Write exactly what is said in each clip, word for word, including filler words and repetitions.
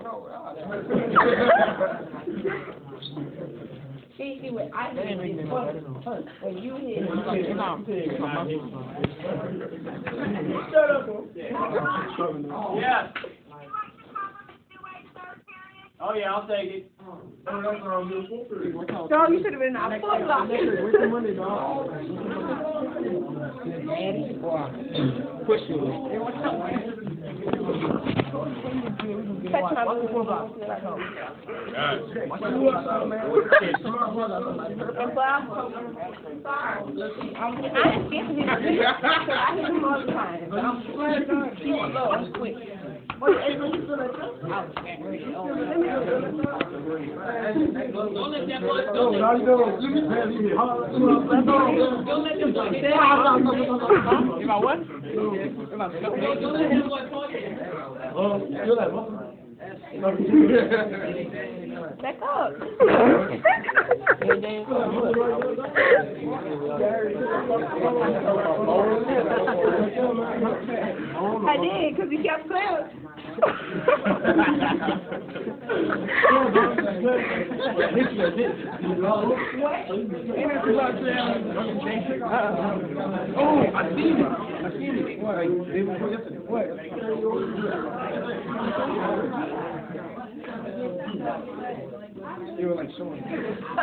See, see what I did when you hit. Shut up. Yeah. Oh yeah, I'll take it. No, you should have been out. Where's the money, dog? Push it. Catch my boo. And Bob, I'm I didn't get him because I hit him all the time. But I'm he won't go. I'm quick. What you able to do that? I was ready. Oh, let me do it. Don't let that boy No, no, no. Let me tell you. Don't let them boy If I what? If I Don't let them boy talk. Oh, you're like, what? Back up. I did, because he kept playing. Oh, I seen it. I seen it. What? Like, day before yesterday. What? They were like showing. Man,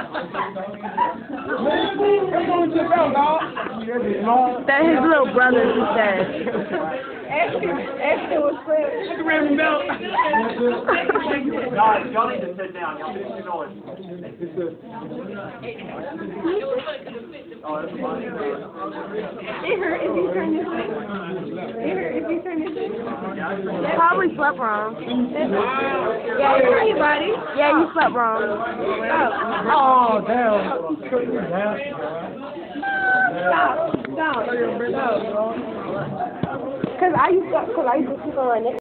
come on, check out, dog. That his little brother just said. Ashton, Ashton was playing. Look around the belt. Guys, y'all need to sit down. Y'all need to know it. Oh, that's fine. It hurt if you turn this way. It hurt if you turn this way. Probably slept wrong. Yeah, you're right, buddy. Yeah, you slept wrong. Oh, damn. Stop, stop, stop. Because I used to, because I used to sleep on my neck.